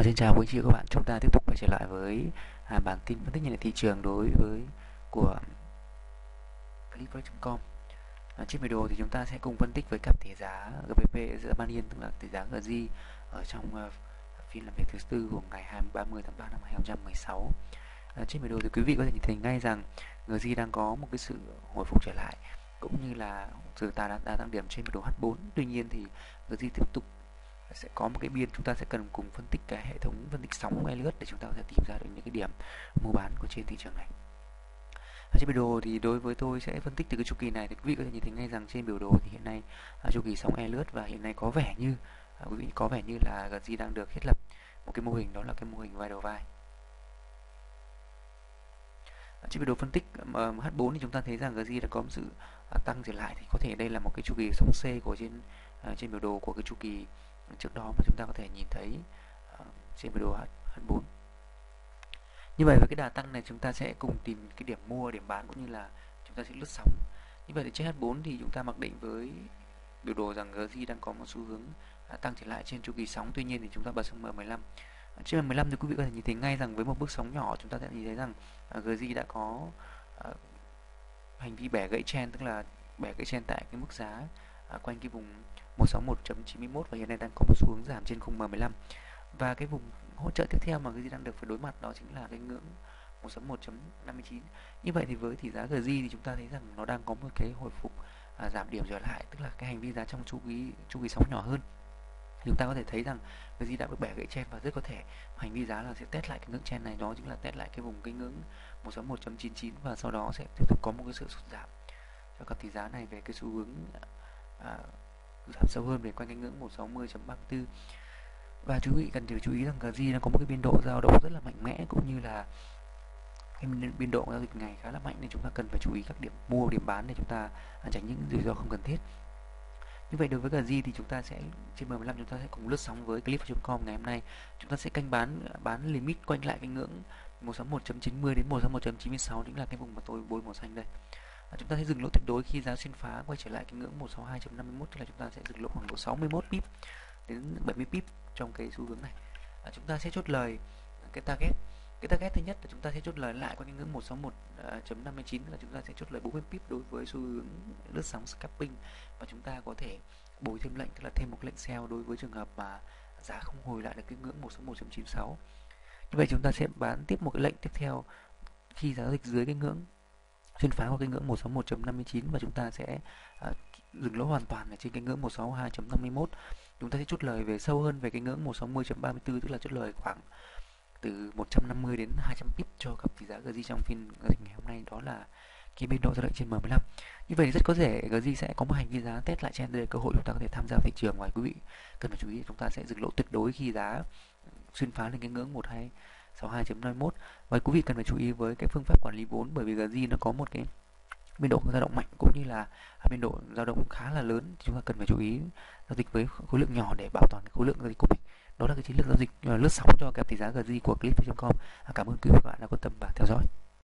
Xin chào quý anh chị và các bạn, chúng ta tiếp tục quay trở lại với bản tin phân tích nhìn lại thị trường đối với của Clickbank.com. Trên video thì chúng ta sẽ cùng phân tích với cặp tỷ giá GBP giữa Ban Yên, tức là tỷ giá GJ ở trong phiên làm việc thứ tư của ngày 30 tháng 3 năm 2016. Trên video thì quý vị có thể nhìn thấy ngay rằng GJ đang có một cái sự hồi phục trở lại, cũng như là sự đà tăng điểm trên biểu đồ H4. Tuy nhiên thì GJ tiếp tục sẽ có một cái biên, chúng ta sẽ cần cùng phân tích cái hệ thống phân tích sóng Elliott để chúng ta có thể tìm ra được những cái điểm mua bán của trên thị trường này. Trên biểu đồ thì đối với tôi sẽ phân tích từ cái chu kỳ này, thì quý vị có thể nhìn thấy ngay rằng trên biểu đồ thì hiện nay chu kỳ sóng Elliott, và hiện nay có vẻ như quý vị có vẻ như là GJ đang được thiết lập một cái mô hình, đó là cái mô hình vai đầu vai. Trên biểu đồ phân tích H4 thì chúng ta thấy rằng GJ đã có một sự tăng trở lại, thì có thể đây là một cái chu kỳ sóng C của trên biểu đồ của cái chu kỳ trước đó mà chúng ta có thể nhìn thấy trên biểu đồ H4. Như vậy với cái đà tăng này chúng ta sẽ cùng tìm cái điểm mua, điểm bán, cũng như là chúng ta sẽ lướt sóng. Như vậy thì trên H4 thì chúng ta mặc định với biểu đồ rằng GJ đang có một xu hướng tăng trở lại trên chu kỳ sóng. Tuy nhiên thì chúng ta bật sang M15. Trên M15 thì quý vị có thể nhìn thấy ngay rằng với một bước sóng nhỏ chúng ta sẽ nhìn thấy rằng GJ đã có hành vi bẻ gãy trend, tức là bẻ gãy trend tại cái mức giá quanh cái vùng 161.91, và hiện nay đang có một xu hướng giảm trên khung M15. Và cái vùng hỗ trợ tiếp theo mà GJ đang được phải đối mặt đó chính là cái ngưỡng 161.59. Như vậy thì với tỷ giá GJ thì chúng ta thấy rằng nó đang có một cái hồi phục giảm điểm trở lại, tức là cái hành vi giá trong chu kỳ sóng nhỏ hơn. Chúng ta có thể thấy rằng GJ đã bị bẻ gãy trend, và rất có thể hành vi giá là sẽ test lại cái ngưỡng trend này, đó chính là test lại cái vùng cái ngưỡng 161.99, và sau đó sẽ tiếp tục có một cái sự sụt giảm cho cặp tỷ giá này về cái xu hướng giảm sâu hơn về quanh cái ngưỡng 160.34. Và quý vị cần chú ý rằng GJ nó có một cái biên độ dao động rất là mạnh mẽ, cũng như là cái biên độ giao dịch ngày khá là mạnh, nên chúng ta cần phải chú ý các điểm mua, điểm bán để chúng ta tránh những rủi ro không cần thiết. Như vậy đối với GJ thì chúng ta sẽ trên M15 chúng ta sẽ cùng lướt sóng với Cliff.com ngày hôm nay. Chúng ta sẽ canh bán limit quanh lại cái ngưỡng 161.90 đến 161.96, chính là cái vùng mà tôi bôi màu xanh đây. Chúng ta sẽ dừng lỗ tuyệt đối khi giá xuyên phá quay trở lại cái ngưỡng 162.51, tức là chúng ta sẽ dừng lỗ khoảng độ 61 pip đến 70 pip trong cái xu hướng này. Chúng ta sẽ chốt lời cái target thứ nhất là chúng ta sẽ chốt lời lại qua cái ngưỡng 161.59, là chúng ta sẽ chốt lời 40 pip đối với xu hướng lướt sóng scalping, và chúng ta có thể bồi thêm lệnh, tức là thêm một lệnh sell đối với trường hợp mà giá không hồi lại được cái ngưỡng 161.96. Như vậy chúng ta sẽ bán tiếp một cái lệnh tiếp theo khi giá dịch dưới cái ngưỡng xuyên phá qua cái ngưỡng 161.59, và chúng ta sẽ dừng lỗ hoàn toàn ở trên cái ngưỡng 162.51. Chúng ta sẽ chốt lời về sâu hơn về cái ngưỡng 160.34, tức là chốt lời khoảng từ 150 đến 200 pip cho cặp tỷ giá GJ trong phiên giao dịch ngày hôm nay, đó là cái biên độ dao động trên M15. Như vậy rất có thể GJ sẽ có một hành vi giá test lại trên đây, cơ hội chúng ta có thể tham gia thị trường, và quý vị cần phải chú ý chúng ta sẽ dừng lỗ tuyệt đối khi giá xuyên phá lên cái ngưỡng 1262.51. Và quý vị cần phải chú ý với cái phương pháp quản lý vốn, bởi vì GJ nó có một cái biên độ dao động mạnh, cũng như là biên độ dao động khá là lớn. Chúng ta cần phải chú ý giao dịch với khối lượng nhỏ để bảo toàn cái khối lượng giao dịch của mình. Đó là cái chiến lược giao dịch lướt sóng cho cặp tỷ giá GJ của Cliff.com. Cảm ơn quý vị và các bạn đã quan tâm và theo dõi.